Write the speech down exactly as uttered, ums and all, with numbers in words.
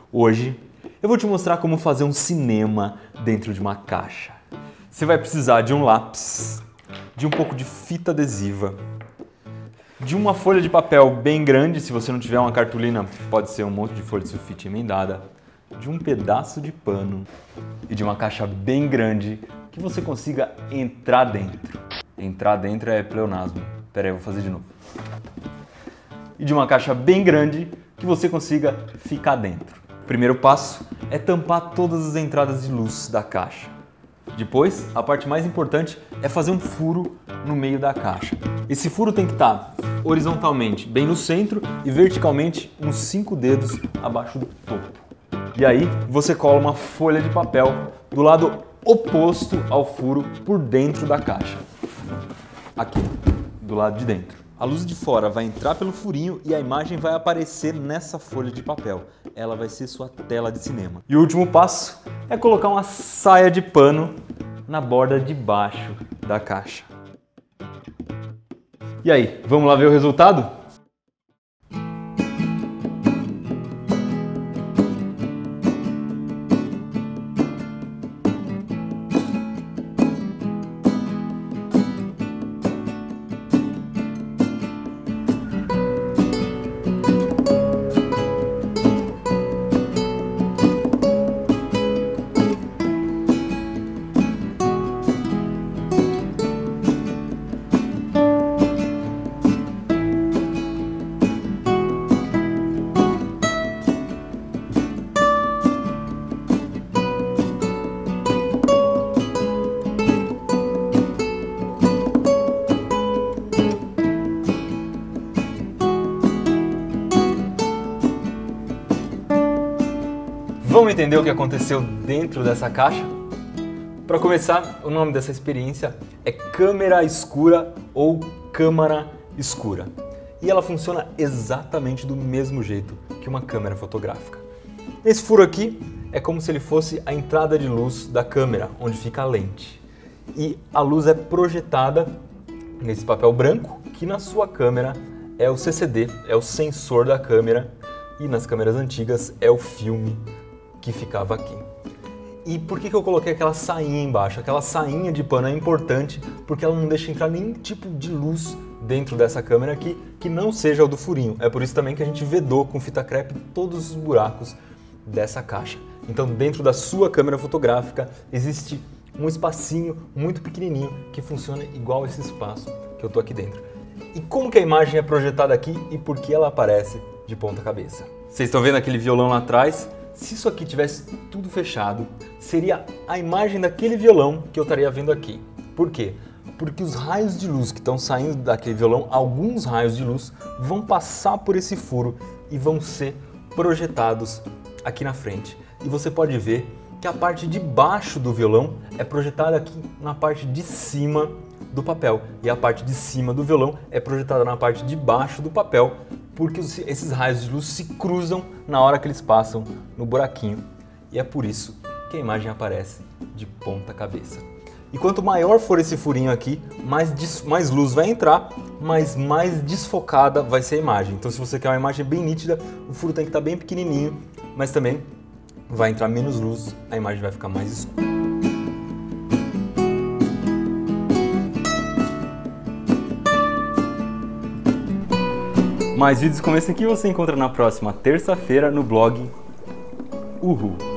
Hoje eu vou te mostrar como fazer um cinema dentro de uma caixa. Você vai precisar de um lápis, de um pouco de fita adesiva, de uma folha de papel bem grande, se você não tiver uma cartolina pode ser um monte de folha de sulfite emendada, de um pedaço de pano e de uma caixa bem grande que você consiga entrar dentro. Entrar dentro é pleonasmo. Pera aí, eu vou fazer de novo. E de uma caixa bem grande que você consiga ficar dentro. O primeiro passo é tampar todas as entradas de luz da caixa. Depois, a parte mais importante é fazer um furo no meio da caixa. Esse furo tem que estar horizontalmente bem no centro e verticalmente uns cinco dedos abaixo do topo. E aí você cola uma folha de papel do lado oposto ao furo por dentro da caixa. Aqui, do lado de dentro. A luz de fora vai entrar pelo furinho e a imagem vai aparecer nessa folha de papel. Ela vai ser sua tela de cinema. E o último passo é colocar uma saia de pano na borda de baixo da caixa. E aí, vamos lá ver o resultado? Vamos entender o que aconteceu dentro dessa caixa? Para começar, o nome dessa experiência é câmera escura ou câmara escura. E ela funciona exatamente do mesmo jeito que uma câmera fotográfica. Esse furo aqui é como se ele fosse a entrada de luz da câmera, onde fica a lente. E a luz é projetada nesse papel branco, que na sua câmera é o C C D, é o sensor da câmera, e nas câmeras antigas é o filme que ficava aqui. E por que que eu coloquei aquela sainha embaixo? Aquela sainha de pano é importante porque ela não deixa entrar nenhum tipo de luz dentro dessa câmera aqui que não seja o do furinho. É por isso também que a gente vedou com fita crepe todos os buracos dessa caixa. Então dentro da sua câmera fotográfica existe um espacinho muito pequenininho que funciona igual esse espaço que eu tô aqui dentro. E como que a imagem é projetada aqui e por que ela aparece de ponta cabeça? Vocês estão vendo aquele violão lá atrás? Se isso aqui tivesse tudo fechado, seria a imagem daquele violão que eu estaria vendo aqui. Por quê? Porque os raios de luz que estão saindo daquele violão, alguns raios de luz, vão passar por esse furo e vão ser projetados aqui na frente. E você pode ver que a parte de baixo do violão é projetada aqui na parte de cima do papel. E a parte de cima do violão é projetada na parte de baixo do papel, porque esses raios de luz se cruzam na hora que eles passam no buraquinho. E é por isso que a imagem aparece de ponta cabeça. E quanto maior for esse furinho aqui, mais, mais luz vai entrar, mas mais desfocada vai ser a imagem. Então se você quer uma imagem bem nítida, o furo tem que estar bem pequenininho, mas também vai entrar menos luz, a imagem vai ficar mais escura. Mais vídeos como esse aqui você encontra na próxima terça-feira no blog Uhul.